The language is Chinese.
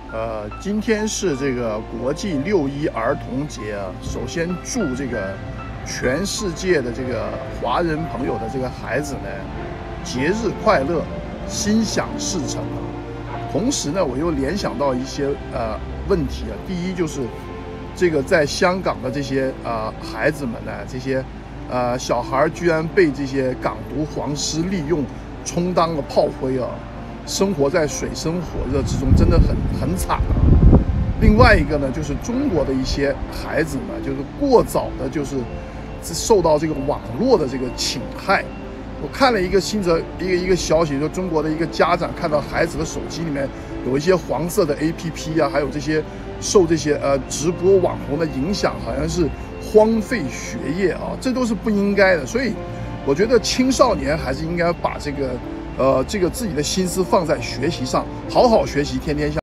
今天是这个国际6·1儿童节啊。首先祝这个全世界的这个华人朋友的这个孩子呢，节日快乐，心想事成啊。同时呢，我又联想到一些问题啊。第一就是这个在香港的这些孩子们呢，这些小孩居然被这些港独黄丝利用，充当了炮灰啊。生活在水深火热之中，真的很惨啊。另外一个呢，就是中国的一些孩子呢，就是过早的，就是受到这个网络的这个侵害。我看了一个一个消息，说中国的一个家长看到孩子的手机里面有一些黄色的 APP 啊，还有这些受这些直播网红的影响，好像是荒废学业啊，这都是不应该的。所以我觉得青少年还是应该把这个自己的心思放在学习上，好好学习，天天向